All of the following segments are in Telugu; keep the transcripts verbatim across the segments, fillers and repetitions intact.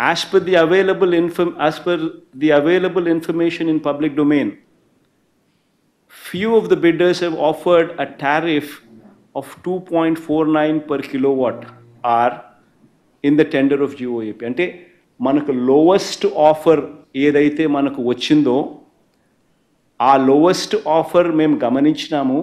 As per the available inform as per the available information in public domain, few of the bidders have offered a tariff of two point four nine per kilowatt hour in the tender of G O A P. అంటే మనకు లోవెస్ట్ ఆఫర్ ఏదైతే మనకు వచ్చిందో ఆ లోవెస్ట్ ఆఫర్ మేము గమనించినాము.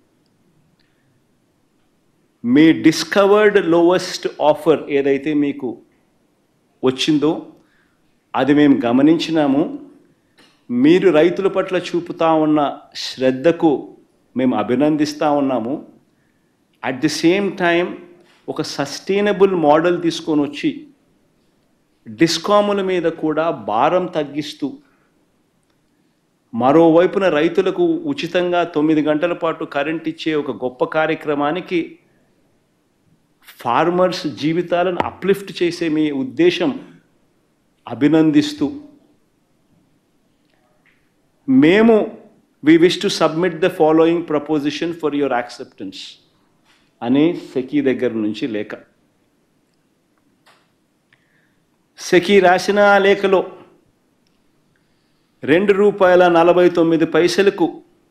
మీ డిస్కవర్డ్ లోవెస్ట్ ఆఫర్ ఏదైతే మీకు వచ్చిందో అది మేము గమనించినాము. మీరు రైతుల పట్ల చూపుతా ఉన్న శ్రద్ధకు మేము అభినందిస్తూ ఉన్నాము. అట్ ది సేమ్ టైం ఒక సస్టైనబుల్ మోడల్ తీసుకొని వచ్చి డిస్కాముల మీద కూడా భారం తగ్గిస్తూ మరోవైపున రైతులకు ఉచితంగా తొమ్మిది గంటల పాటు కరెంట్ ఇచ్చే ఒక గొప్ప కార్యక్రమానికి ఫార్మర్స్ జీవితాలను అప్లిఫ్ట్ చేసే మీ ఉద్దేశం అభినందిస్తూ మేము we wish to submit the following proposition for your acceptance అని సెకీ దగ్గర నుంచి లేఖ. సెకీ రాసిన లేఖలో రెండు రూపాయల నలభై తొమ్మిది పైసలకు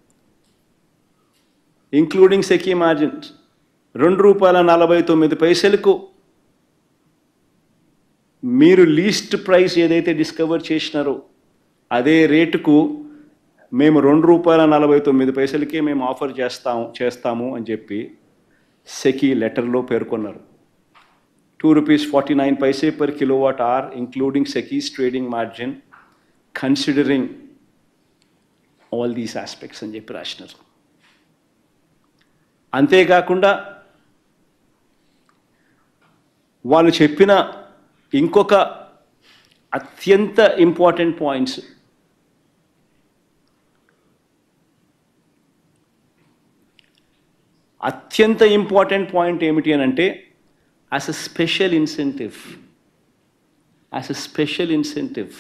ఇంక్లూడింగ్ సెకీ మార్జిన్స్ రెండు రూపాయల నలభై తొమ్మిది పైసలకు మీరు లీస్ట్ ప్రైస్ ఏదైతే డిస్కవర్ చేసినారో అదే రేటుకు మేము రెండు రూపాయల నలభై తొమ్మిది పైసలకే మేము ఆఫర్ చేస్తాము చేస్తాము అని చెప్పి సెకీ లెటర్లో పేర్కొన్నారు. Two rupees forty nine paise per kilowatt hour including సెకీస్ trading margin considering all these aspects అని చెప్పి రాసినారు. అంతేకాకుండా వాళ్ళు చెప్పిన ఇంకొక అత్యంత ఇంపార్టెంట్ పాయింట్స్ అత్యంత ఇంపార్టెంట్ పాయింట్ ఏమిటి అని అంటే as a special incentive as a special incentive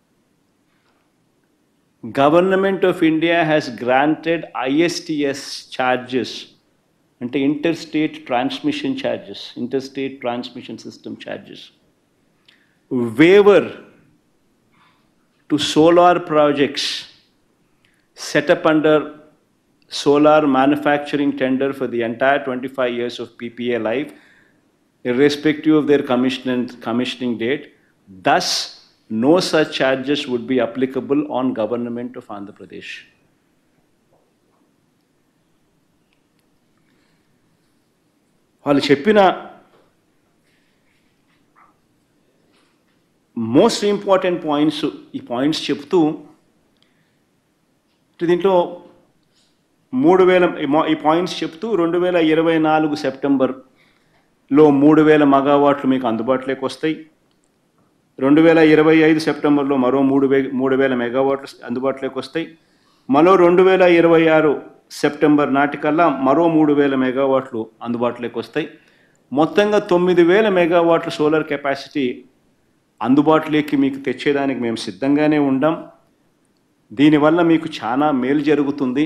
government of India has granted I S T S charges అంటే interstate transmission charges interstate transmission system charges waiver to solar projects setup under solar manufacturing tender for the entire twenty-five years of P P A life, irrespective of their commission commissioning date. Thus, no such charges would be applicable on government of Andhra Pradesh. వాళ్ళు చెప్పిన మోస్ట్ ఇంపార్టెంట్ పాయింట్స్ ఈ పాయింట్స్ చెప్తూ దీంట్లో మూడు వేల ఈ పాయింట్స్ చెప్తూ రెండు వేల ఇరవై నాలుగు సెప్టెంబర్లో మూడు వేల మెగావాట్లు మీకు అందుబాటులోకి వస్తాయి. రెండు వేల ఇరవై ఐదు సెప్టెంబర్లో మరో మూడు వే మూడు వేల మెగావాట్లు అందుబాటులోకి వస్తాయి. మరో రెండు వేల ఇరవై ఆరు సెప్టెంబర్ నాటికల్లా మరో మూడు వేల మెగావాట్లు అందుబాటులోకి వస్తాయి. మొత్తంగా తొమ్మిది వేల మెగావాట్ల సోలార్ కెపాసిటీ అందుబాటులోకి మీకు తెచ్చేదానికి మేము సిద్ధంగానే ఉండాం. దీనివల్ల మీకు చాలా మేలు జరుగుతుంది.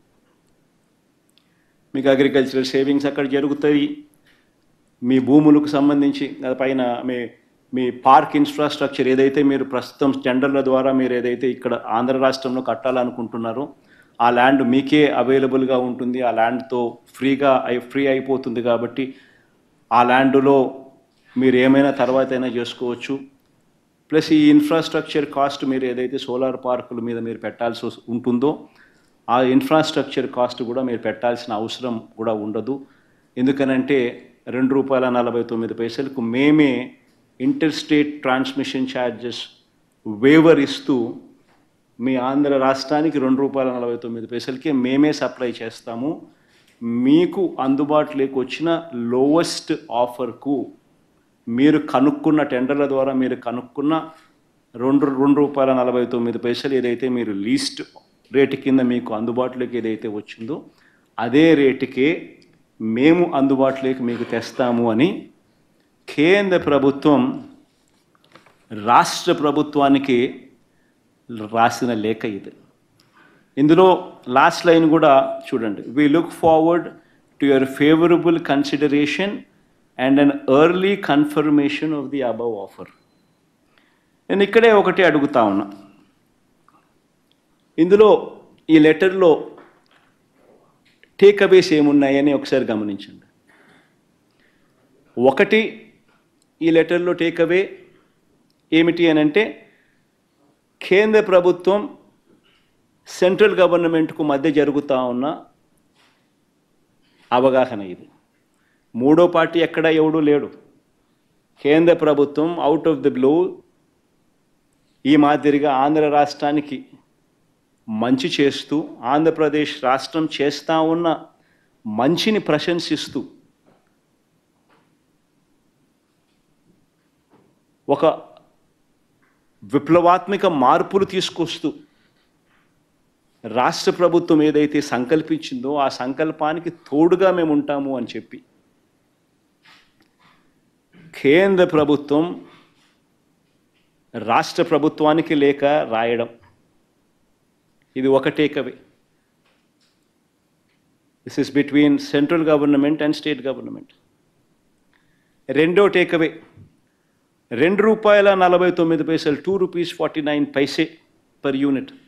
మీకు అగ్రికల్చరల్ సేవింగ్స్ అక్కడ జరుగుతాయి. మీ భూములకు సంబంధించి పైన మీ మీ పార్క్ ఇన్ఫ్రాస్ట్రక్చర్ ఏదైతే మీరు ప్రస్తుతం టెండర్ల ద్వారా మీరు ఏదైతే ఇక్కడ ఆంధ్ర రాష్ట్రంలో కట్టాలనుకుంటున్నారో ఆ ల్యాండ్ మీకే అవైలబుల్గా ఉంటుంది. ఆ ల్యాండ్తో ఫ్రీగా ఫ్రీ అయిపోతుంది. కాబట్టి ఆ ల్యాండ్లో మీరు ఏమైనా తర్వాత అయినా చేసుకోవచ్చు. ప్లస్ ఈ ఇన్ఫ్రాస్ట్రక్చర్ కాస్ట్ మీరు ఏదైతే సోలార్ పార్కుల మీద మీరు పెట్టాల్సి ఉంటుందో ఆ ఇన్ఫ్రాస్ట్రక్చర్ కాస్ట్ కూడా మీరు పెట్టాల్సిన అవసరం కూడా ఉండదు. ఎందుకనంటే రెండు రూపాయల నలభై తొమ్మిది పైసలకు మేమే inter state transmission charges waiver ఇస్తూ మీ ఆంధ్ర రాష్ట్రానికి రెండు రూపాయల నలభై తొమ్మిది పైసలకే మేమే సప్లై చేస్తాము. మీకు అందుబాటులోకి వచ్చిన లోవెస్ట్ ఆఫర్కు మీరు కనుక్కున్న టెండర్ల ద్వారా మీరు కనుక్కున్న రెండు రెండు రూపాయల నలభై తొమ్మిది పైసలు ఏదైతే మీరు లీస్ట్ రేటు కింద మీకు అందుబాటులోకి ఏదైతే వచ్చిందో అదే రేటుకే మేము అందుబాటులోకి మీకు తెస్తాము అని కేంద్ర ప్రభుత్వం రాష్ట్ర ప్రభుత్వానికి రాసిన లేఖ ఇది. ఇందులో లాస్ట్ లైన్ కూడా చూడండి. We look forward to your favourable consideration and an early confirmation of the above offer. నేను ఇక్కడే ఒకటి అడుగుతా ఉన్నా. ఇందులో ఈ లెటర్లో టేక్ అవేస్ ఏమున్నాయని ఒకసారి గమనించండి. ఒకటి, ఈ లెటర్లో టేక్ అవే ఏమిటి అని అంటే, కేంద్ర ప్రభుత్వం సెంట్రల్ గవర్నమెంట్కు మధ్య జరుగుతూ ఉన్న అవగాహన ఇది. మూడో పార్టీ ఎక్కడ ఎవడూ లేడు. కేంద్ర ప్రభుత్వం అవుట్ ఆఫ్ ది బ్లూ ఈ మాదిరిగా ఆంధ్ర రాష్ట్రానికి మంచి చేస్తూ, ఆంధ్రప్రదేశ్ రాష్ట్రం చేస్తూ ఉన్న మంచిని ప్రశంసిస్తూ ఒక విప్లవాత్మక మార్పులు తీసుకొస్తూ రాష్ట్ర ప్రభుత్వం ఏదైతే సంకల్పించిందో ఆ సంకల్పానికి తోడుగా మేము ఉంటాము అని చెప్పి కేంద్ర ప్రభుత్వం రాష్ట్ర ప్రభుత్వానికి లేఖ రాయడం, ఇది ఒక takeaway. This is between central government and state government. రెండో టేక్అవే, రెండు రూపాయల నలభై తొమ్మిది పైసలు, two rupees forty nine paise per unit